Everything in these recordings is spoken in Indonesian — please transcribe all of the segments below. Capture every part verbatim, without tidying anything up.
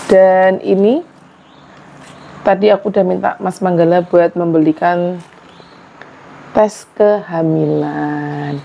Dan ini tadi aku udah minta Mas Manggala buat membelikan tes kehamilan.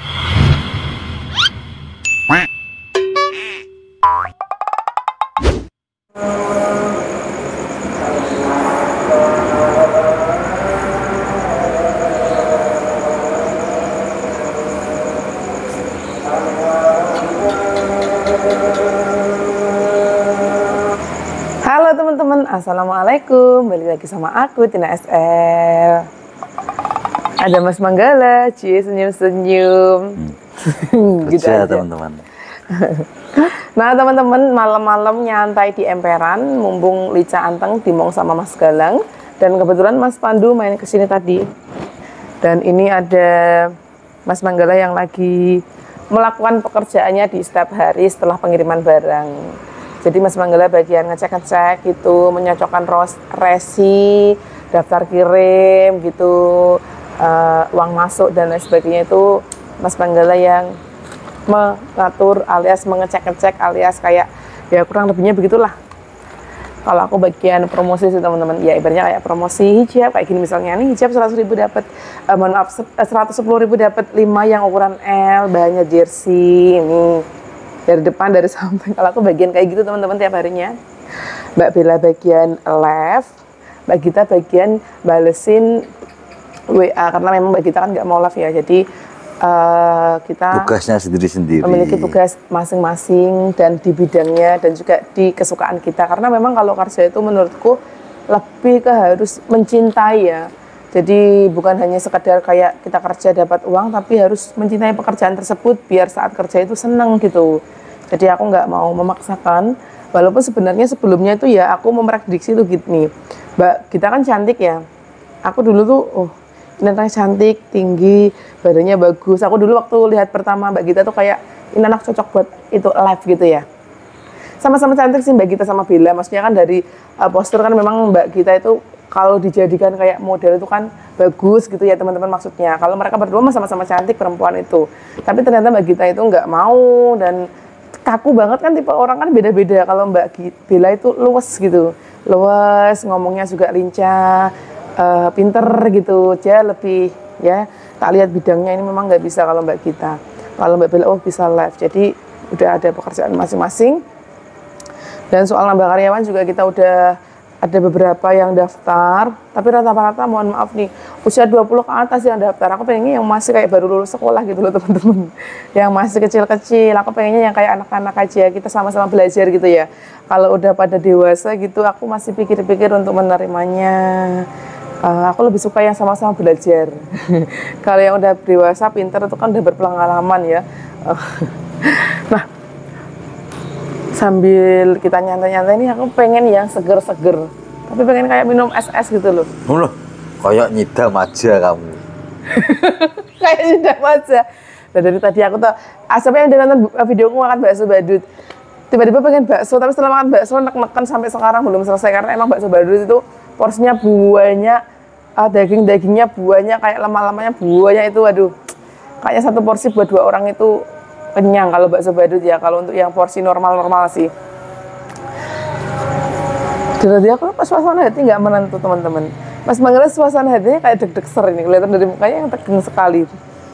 Halo teman-teman, assalamualaikum. Balik lagi sama aku Tina S L. Ada Mas Manggala, cie senyum-senyum. Hmm. Gitu aja teman-teman. Nah teman-teman, malam-malam nyantai di emperan, mumpung Lica anteng dimong sama Mas Galang, dan kebetulan Mas Pandu main kesini tadi. Dan ini ada Mas Manggala yang lagi melakukan pekerjaannya di setiap hari setelah pengiriman barang. Jadi Mas Manggala bagian ngecek-ngecek gitu, menyocokkan resi, daftar kirim gitu, uh, uang masuk dan lain sebagainya itu Mas Manggala yang mengatur alias mengecek-ngecek alias kayak ya kurang lebihnya begitulah. Kalau aku bagian promosi sih teman-teman, ya ibaratnya kayak promosi hijab kayak gini misalnya, nih hijab seratus ribu dapat, uh, mohon maaf seratus sepuluh ribu dapat lima yang ukuran L, bahannya jersey ini. Dari depan, dari samping. Kalau aku bagian kayak gitu teman-teman tiap harinya. Mbak Bella bagian live, Mbak Gita bagian balesin W A, karena memang Mbak Gita kan nggak mau live ya, jadi uh, kita tugasnya sendiri-sendiri, memiliki tugas masing-masing dan di bidangnya dan juga di kesukaan kita. Karena memang kalau kerja itu menurutku lebih ke harus mencintai ya. Jadi bukan hanya sekedar kayak kita kerja dapat uang, tapi harus mencintai pekerjaan tersebut biar saat kerja itu seneng gitu. Jadi aku nggak mau memaksakan, walaupun sebenarnya sebelumnya itu ya aku memprediksi tuh gini, Mbak kita kan cantik ya. Aku dulu tuh, oh ini anaknya cantik, tinggi, badannya bagus. Aku dulu waktu lihat pertama Mbak Gita tuh kayak ini anak cocok buat itu live gitu ya. Sama-sama cantik sih Mbak Gita sama Bella, maksudnya kan dari uh, postur kan memang Mbak Gita itu kalau dijadikan kayak model itu kan bagus gitu ya teman-teman maksudnya. Kalau mereka berdua sama-sama cantik perempuan itu. Tapi ternyata Mbak Gita itu nggak mau dan kaku banget kan, tipe orang kan beda-beda. Kalau Mbak Bella itu luwes gitu. Luwes, ngomongnya juga lincah, uh, pinter gitu. Dia lebih ya, tak lihat bidangnya ini memang nggak bisa kalau Mbak Gita. Kalau Mbak Bella oh bisa live. Jadi udah ada pekerjaan masing-masing. Dan soal nambah karyawan juga kita udah ada beberapa yang daftar, tapi rata-rata mohon maaf nih, usia dua puluh ke atas yang daftar. Aku pengennya yang masih kayak baru lulus sekolah gitu loh teman-teman. Yang masih kecil-kecil, aku pengennya yang kayak anak-anak aja, kita sama-sama belajar gitu ya. Kalau udah pada dewasa gitu, aku masih pikir-pikir untuk menerimanya. Uh, aku lebih suka yang sama-sama belajar. Kalau yang udah dewasa, pintar itu kan udah berpengalaman ya. Uh, nah, sambil kita nyantai-nyantai ini aku pengen yang seger-seger, tapi pengen kayak minum es-es gitu loh. Loh, kayak nyidam aja kamu. Kayak nyidam aja. Nah, dari tadi aku tuh asapnya yang udah nonton videoku makan bakso badut, tiba-tiba pengen bakso, tapi setelah makan bakso nek-nekan sampai sekarang belum selesai karena emang bakso badut itu porsinya banyak, uh, daging-dagingnya banyak, kayak lemak-lemaknya banyak itu, waduh, kayaknya satu porsi buat dua orang itu kenyang kalau bakso badut ya, kalau untuk yang porsi normal-normal sih. Jadi aku pas suasana hati nggak menentu teman-teman. Mas Manggala suasana hatinya kayak deg-deg ser ini, kelihatan dari mukanya yang tegang sekali.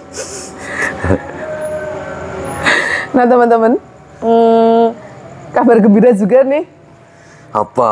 Nah teman-teman, hmm, kabar gembira juga nih. Apa?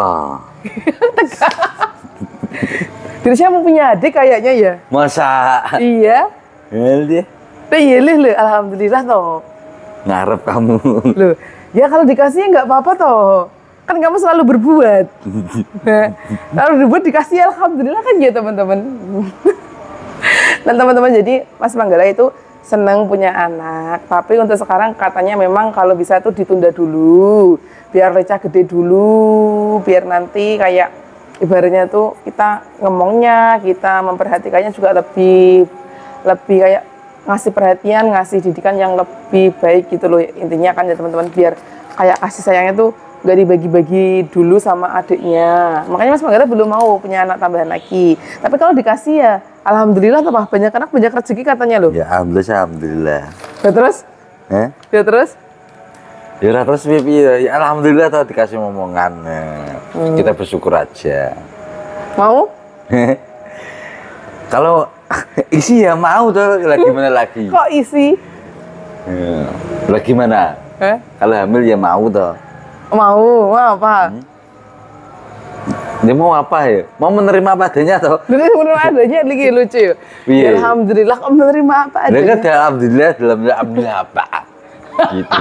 Dirsya mau punya adik kayaknya ya. Masa? Iya. Ya dia. Iya lih, alhamdulillah toh. Ngarep kamu. Loh, ya kalau dikasihnya nggak apa-apa toh. Kan kamu selalu berbuat. Nah, kalau berbuat dikasih alhamdulillah kan ya teman-teman. Dan teman-teman, jadi Mas Manggala itu senang punya anak. Tapi untuk sekarang katanya memang kalau bisa tuh ditunda dulu. Biar Lica gede dulu. Biar nanti kayak ibaratnya tuh kita ngomongnya, kita memperhatikannya juga lebih lebih kayak ngasih perhatian, ngasih didikan yang lebih baik gitu loh. Intinya kan ya teman-teman, biar kayak kasih sayangnya tuh gak dibagi-bagi dulu sama adiknya. Makanya Mas Manggala belum mau punya anak tambahan lagi. Tapi kalau dikasih ya alhamdulillah, tambah banyak anak banyak rezeki katanya loh. Ya alhamdulillah, alhamdulillah. Ya terus? Eh? Ya terus? Ya ora terus pipi ya. Ya, alhamdulillah tau dikasih omongan. Nah, Hmm. kita bersyukur aja. Mau? Kalau isi ya mau tuh, lagi mana lagi? Kok isi? Ya. Lagi mana? Eh? Kalau hamil ya mau tuh. Mau, mau apa? Hmm. Dia mau apa ya? Mau menerima apa adanya toh? Dulu menurut adanya lagi lucu ya. Iya. Alhamdulillah kok menerima apa Dia kan adanya. alhamdulillah dalam alhamdulillah apa? Gitu.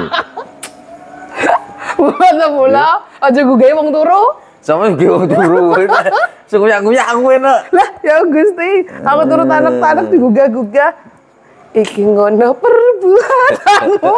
Masa pula, aja gue gaya wong turu. Sama gue mau turu. Sekuyak-kuyak aku enak. Lah, ya Gusti, aku turut anak-anak digugah-gugah. Iki ngono perbuatanmu.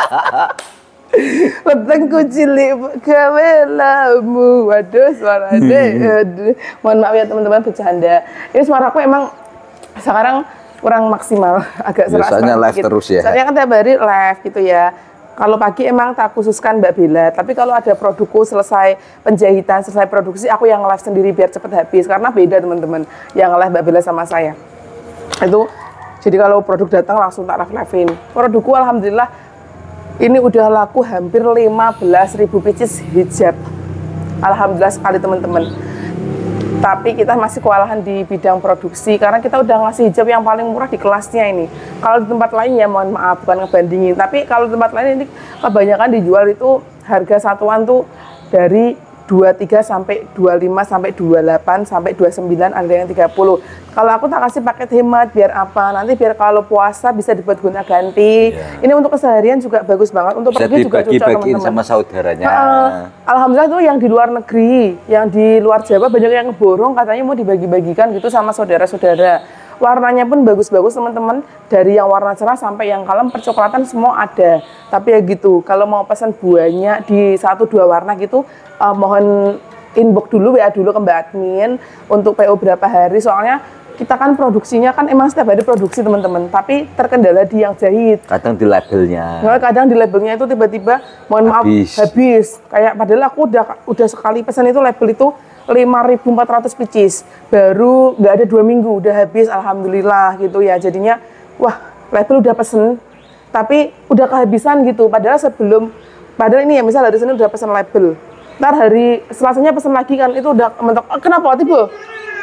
Wetengku cilik gawe lamu. Waduh, suaranya. Aduh. Mohon maaf ya teman-teman bercanda. Ini suaraku emang sekarang kurang maksimal, agak serak. Biasanya live terus ya. Soalnya kan tiap hari live gitu ya. Kalau pagi emang tak khususkan Mbak Bella, tapi kalau ada produkku selesai penjahitan, selesai produksi, aku yang live sendiri biar cepet habis. Karena beda teman-teman, yang live Mbak Bella sama saya. Itu, jadi kalau produk datang langsung tak live-livein. Produkku alhamdulillah ini udah laku hampir lima belas ribu pieces hijab. Alhamdulillah sekali teman-teman. Tapi kita masih kewalahan di bidang produksi karena kita udah ngasih hijab yang paling murah di kelasnya ini. Kalau di tempat lain ya mohon maaf bukan ngebandingin, tapi kalau di tempat lain ini kebanyakan dijual itu harga satuan tuh dari dua puluh tiga sampai dua puluh lima sampai dua puluh delapan sampai dua puluh sembilan, ada yang tiga puluh. Kalau aku tak kasih paket hemat biar apa? Nanti biar kalau puasa bisa dibuat guna ganti. Yeah. Ini untuk keseharian juga bagus banget, untuk Bisa pergi juga cocok dibagi-bagiin teman-teman. sama saudaranya. Nah, alhamdulillah tuh yang di luar negeri, yang di luar Jawa banyak yang ngeborong katanya mau dibagi-bagikan gitu sama saudara-saudara. Warnanya pun bagus-bagus teman-teman, dari yang warna cerah sampai yang kalem percoklatan semua ada. Tapi ya gitu, kalau mau pesan buahnya di satu dua warna gitu, uh, mohon inbox dulu, W A dulu ke Mbak Admin untuk P O berapa hari, soalnya kita kan produksinya kan emang setiap hari produksi teman-teman, tapi terkendala di yang jahit. Kadang di labelnya. Nah, kadang di labelnya itu tiba-tiba mohon maaf Habis. habis. Kayak padahal aku udah udah sekali pesan itu label itu lima ribu empat ratus pieces. Baru nggak ada dua minggu udah habis, alhamdulillah gitu ya. Jadinya wah, label udah pesen tapi udah kehabisan gitu. Padahal sebelum padahal ini ya misal hari Senin udah pesan label. Ntar hari Selasanya pesan lagi kan itu udah mentok. Eh, kenapa tiba?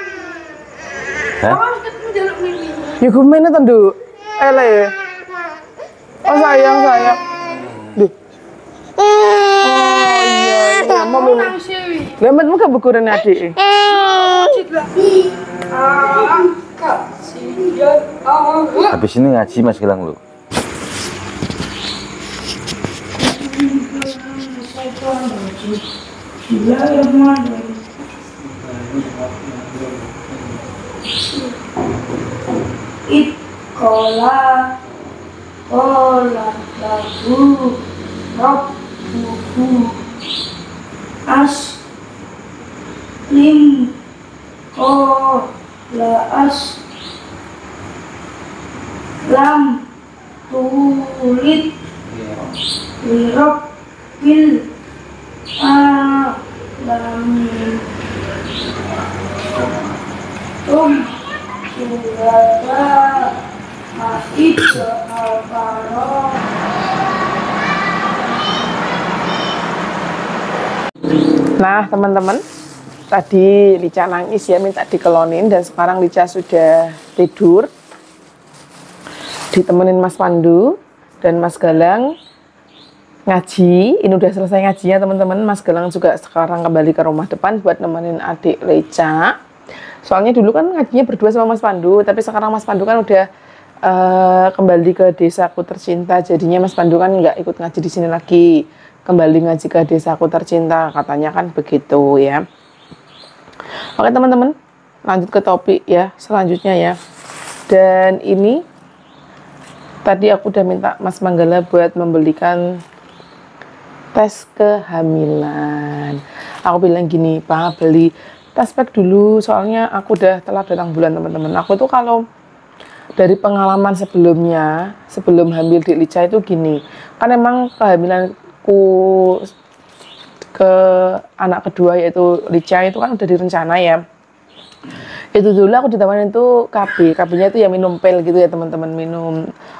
Hah? Ya gue mainnya tendu. Ele. Oh sayang sayang. Duh. Oh iya iya. Mau minum. Lemet muka bukuran adik. Habis ini ngaji Mas Gilang lu. Ikola kola lagu rabbuhu as lim kola as lam tulit lirabbil alamin tum surata Maida al-Baqarah. Nah teman-teman, tadi Lica nangis ya minta dikelonin dan sekarang Lica sudah tidur. Ditemenin Mas Pandu dan Mas Galang ngaji. Ini udah selesai ngajinya teman-teman. Mas Galang juga sekarang kembali ke rumah depan buat nemenin adik Lica. Soalnya dulu kan ngajinya berdua sama Mas Pandu, tapi sekarang Mas Pandu kan udah uh, kembali ke desaku tercinta. Jadinya Mas Pandu kan nggak ikut ngaji di sini lagi, kembali ngaji ke desaku tercinta, katanya kan begitu ya. Oke teman-teman, lanjut ke topik ya selanjutnya ya. Dan ini tadi aku udah minta Mas Manggala buat membelikan tes kehamilan. Aku bilang gini, Pak beli tes pack dulu, soalnya aku udah telat datang bulan teman-teman. Aku tuh kalau dari pengalaman sebelumnya, sebelum hamil di Lica itu gini, kan emang kehamilanku ke anak kedua yaitu Lica itu kan udah direncana ya. Itu dulu aku ditawarin itu K B, K B-nya itu ya minum pil gitu ya teman-teman, minum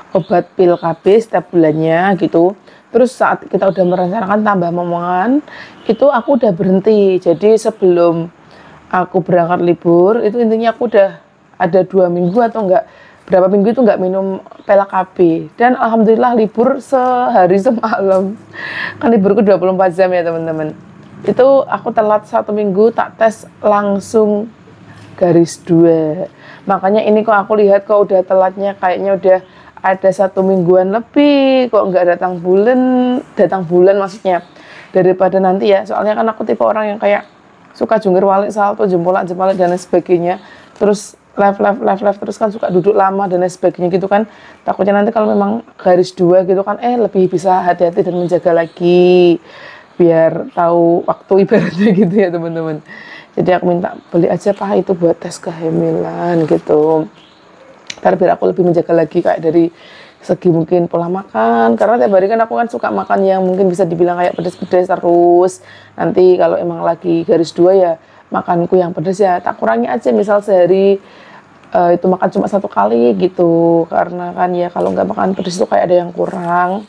obat pil K B setiap bulannya gitu. Terus saat kita udah merencanakan tambah momongan, itu aku udah berhenti. Jadi sebelum aku berangkat libur, itu intinya aku udah ada dua minggu atau enggak berapa minggu itu enggak minum pil K B. Dan alhamdulillah libur sehari semalam. Kan liburku dua puluh empat jam ya teman-teman. Itu aku telat satu minggu, tak tes langsung garis dua. Makanya ini kok aku lihat kok udah telatnya kayaknya udah ada satu mingguan lebih kok nggak datang bulan, datang bulan maksudnya daripada nanti ya. Soalnya kan aku tipe orang yang kayak suka jungkir balik, salto, jempolak, jempolak dan lain sebagainya. Terus live, live, live, live terus kan suka duduk lama dan lain sebagainya gitu kan. Takutnya nanti kalau memang garis dua gitu kan, eh lebih bisa hati-hati dan menjaga lagi biar tahu waktu ibaratnya gitu ya teman-teman. Jadi aku minta beli aja Pak itu buat tes kehamilan gitu. Karena biar aku lebih menjaga lagi kayak dari segi mungkin pola makan. Karena tiap hari kan aku kan suka makan yang mungkin bisa dibilang kayak pedes-pedes terus. Nanti kalau emang lagi garis dua ya makanku yang pedes ya tak kurangi aja. Misal sehari uh, itu makan cuma satu kali gitu. Karena kan ya kalau nggak makan pedes itu kayak ada yang kurang.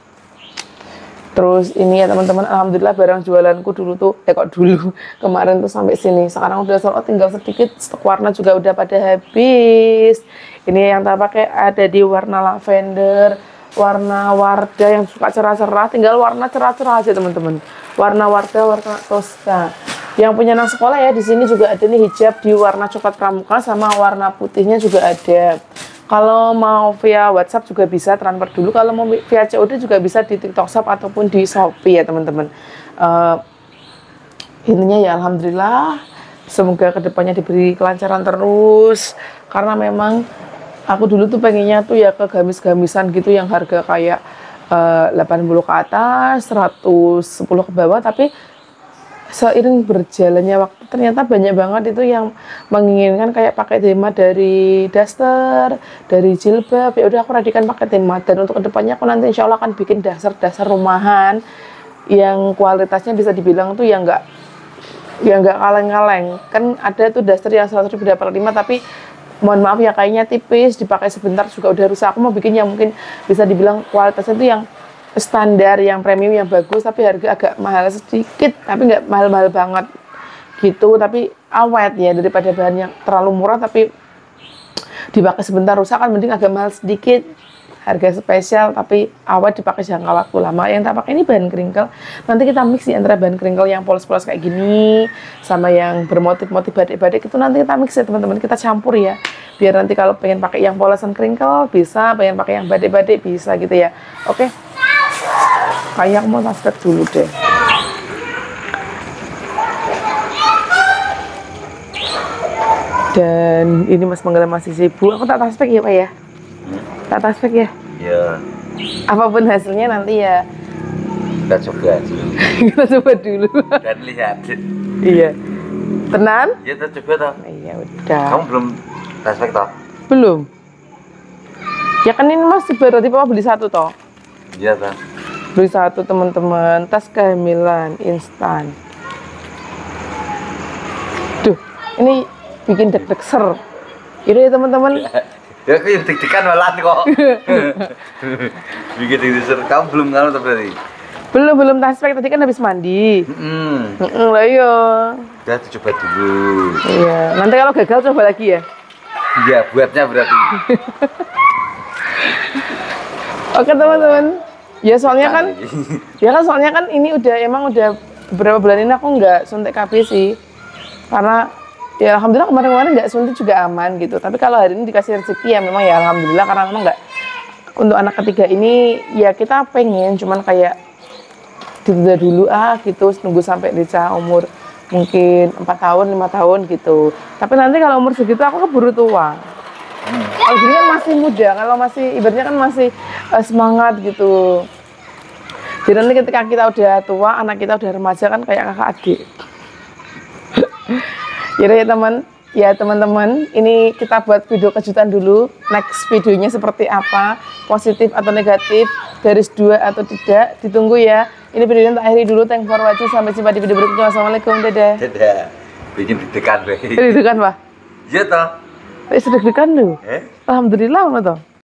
Terus ini ya teman-teman, alhamdulillah barang jualanku dulu tuh, eh kok dulu, kemarin tuh sampai sini. Sekarang udah sold out, tinggal sedikit, stok warna juga udah pada habis. Ini yang tak pakai ada di warna lavender, warna warda yang suka cerah-cerah, tinggal warna cerah-cerah aja teman-teman. Warna warda, warna toska. Yang punya anak sekolah ya, di sini juga ada nih hijab di warna coklat pramuka sama warna putihnya juga ada. Kalau mau via WhatsApp juga bisa transfer dulu. Kalau mau via C O D juga bisa di TikTok Shop ataupun di Shopee ya teman-teman. Uh, intinya ya alhamdulillah. Semoga kedepannya diberi kelancaran terus. Karena memang aku dulu tuh pengennya tuh ya ke gamis-gamisan gitu yang harga kayak uh, delapan puluh ke atas, seratus sepuluh ke bawah. Tapi seiring berjalannya waktu ternyata banyak banget itu yang menginginkan kayak pakai tema dari daster, dari jilbab. Ya udah aku radikan pakai tema, dan untuk kedepannya aku nanti insya Allah akan bikin dasar-dasar rumahan yang kualitasnya bisa dibilang tuh yang enggak ya enggak kaleng-kaleng. Kan ada tuh daster yang seratus ribu dapat lima, tapi mohon maaf ya kayaknya tipis, dipakai sebentar juga udah rusak. Aku mau bikin yang mungkin bisa dibilang kualitasnya tuh yang standar, yang premium, yang bagus, tapi harga agak mahal sedikit, tapi nggak mahal-mahal banget gitu, tapi awet ya, daripada bahan yang terlalu murah tapi dipakai sebentar rusak kan mending agak mahal sedikit, harga spesial tapi awet dipakai jangka waktu lama. Yang tak pakai ini bahan crinkle, nanti kita mix di antara bahan crinkle yang polos-polos kayak gini sama yang bermotif-motif badik-badik itu nanti kita mix ya teman-teman, kita campur ya, biar nanti kalau pengen pakai yang polosan crinkle bisa, pengen pakai yang badik-badik bisa gitu ya. Oke, kayak mau tasbek dulu deh. Dan ini Mas Manggala masih sibuk. Aku tak tasbek ya Pak ya? Tak tasbek ya? Iya. Apapun hasilnya nanti ya Kita coba dulu. kita coba dulu. Dan lihat. Iya. Tenan? Ya kita coba toh. Iya udah. Kamu belum tasbek toh? Belum. Ya kan ini masih berarti Papa beli satu toh? Iya toh. Beli satu teman-teman, tas kehamilan instan. Duh, ini bikin deg-deg ser. Ini ya teman-teman. Ya aku yang deg-degan malah kok. Bikin deg-degan. Kamu belum ngalu tapi berarti? Belum belum tasbek, tadi kan habis mandi. Hmm. Heeh, lah iya. Udah coba dulu. Iya, nanti kalau gagal coba lagi ya. Iya, buatnya berarti. Oke teman-teman. Ya soalnya kan, ya kan soalnya kan ini udah emang udah beberapa bulan ini aku nggak suntik K B sih, karena ya alhamdulillah kemarin-kemarin nggak suntik juga aman gitu. Tapi kalau hari ini dikasih rezeki ya memang ya alhamdulillah, karena memang nggak untuk anak ketiga ini ya kita pengen cuman kayak ditunda dulu ah gitu, nunggu sampai Rica umur mungkin empat tahun lima tahun gitu. Tapi nanti kalau umur segitu aku keburu tua. Hmm. Kalau gini kan masih muda, kalau masih ibaratnya kan masih uh, semangat gitu. Jadi nanti ketika kita udah tua, anak kita udah remaja kan kayak kakak adik. Jadi ya teman, ya teman-teman, ini kita buat video kejutan dulu. Next videonya seperti apa, positif atau negatif, garis dua atau tidak, ditunggu ya. Ini videonya tak akhiri dulu. Thanks for watching, sampai jumpa di video berikutnya. Wassalamualaikum, dadah. Dadah. Bikin deg-degan, Be. Deg-degan, Pak? Iya toh. Eh, sedeg-degan lu. Eh? Alhamdulillah, mana toh?